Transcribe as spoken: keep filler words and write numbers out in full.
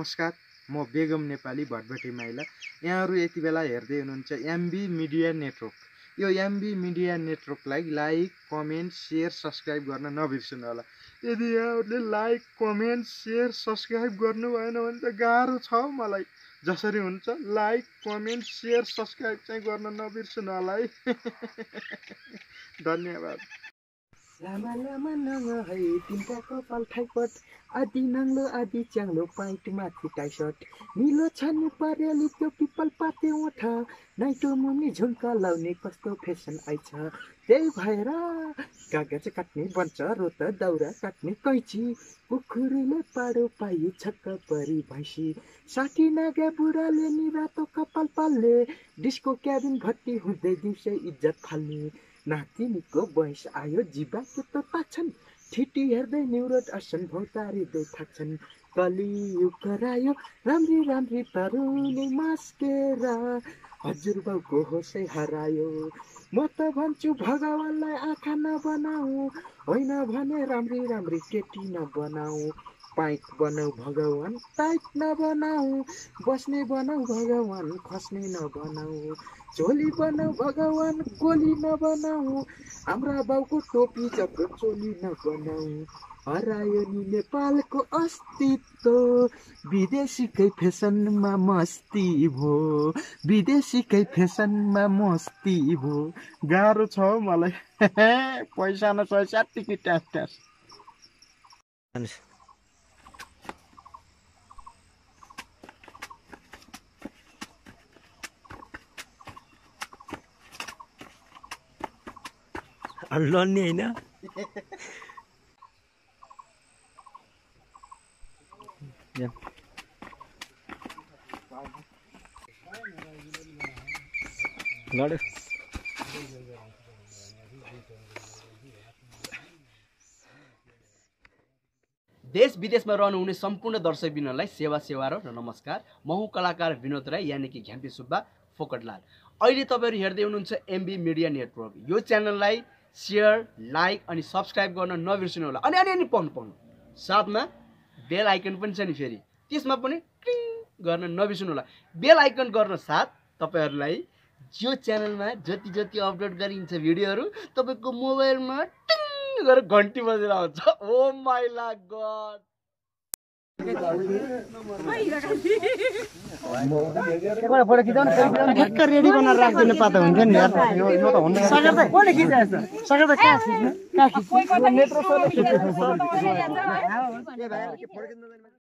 नमस्कार, म बेगम नेपाली भटभटी माइला। यहाँहरू यति बेला हेर्दै हुनुहुन्छ एमबी मिडिया नेटवर्क। यो एमबी मिडिया नेटवर्कलाई लाइक, कमेन्ट, सेयर, सब्सक्राइब गर्न नबिर्सनु होला। यदि यहाँहरूले लाइक, कमेन्ट, सेयर, सब्सक्राइब गर्नु भएन भने त गाह्रो छ मलाई। जसरी हुन्छ लाइक, कमेन्ट, सेयर, सब्सक्राइब चाहिँ गर्न नबिर्सनु होला है। धन्यवाद। लामा लामा नङ है तिनका कपाल ठाइपट आदि नाङ्लो आदि च्याङ्लो पाइट माथि टाइसट निलो छान्नु पर्याली त्यो पिपल पाते ओठा नाइटो मुनि झुम्का लाउने कस्तो फेसन आइछ। त्यही भएर कागज काट्ने बन्छ रोत दाउरा काट्ने कैची कुखुरीले पाडो पाइ छक्क परी भैँसी साठी नागा बुढाले नि रातो कपाल पाल्ने डिस्को क्याबिन भर्ती हुँदै दिउँसै इज्जत फाल्ने नातिनीको बयस आयो जिबा के त ताक्छन् ठिटी हेर्दै न्युरोड असन भौतारिँदै थाक्छन् कलियुग करायो राम्री राम्री तरुनी मास्केर हजुरबाउको होसै हरायो। म त भन्छु भगवानलाई आँखा नबनाऊ होइन भने राम्री राम्री केटी नबनाऊ। पाइट बनाऊ भगवान टाइट नबनाऊ बस्ने बनाऊ भगवान खस्ने नबनाऊ झोली बनाऊ भगवान गोली नबनाऊ हाम्रा बाउको टोपी जत्रो चोली नबनाऊ। हरायो नि नेपालको अस्तित्व विदेशीकै फेसनमा मस्ती भो विदेशीकै फेसनमा मस्ती भो। गाह्रो छ मलाई पैसा न पैसा टिकट ट्यास ट्यास। लड्ने होइन लड्यो। देश विदेशमा रहनुहुने सम्पूर्ण दर्शकबिनलाई सेवा सेवा र नमस्कार। म हुँ कलाकार विनोद राई यानि कि घ्याम्पी सुब्बा फोकटलाल। अहिले तपाईँहरू हेर्दै हुनुहुन्छ एमबी मिडिया नेटवर्क। यो च्यानललाई सेयर, लाइक अनि सब्सक्राइब गर्न नबिर्सनु होला। अनि अनि अनि पाउनु पाउनु साथमा बेल आइकन पनि छ नि, फेरि त्यसमा पनि क्लिङ गर्न नबिर्सनु होला। बेल आइकन गर्न साथ तपाईँहरूलाई यो च्यानलमा जति जति अपलोड गरिन्छ भिडियोहरू तपाईँको मोबाइलमा टिङ गरेर घन्टी बजेर आउँछ। ओ माइ गॉड। रेडी बनाएर राखिदिनु पाता हुन्छ नि यार। सगर त कसले खिचाएछ? सगर त कहाँ खिच्ने? कहाँ खिच्ने?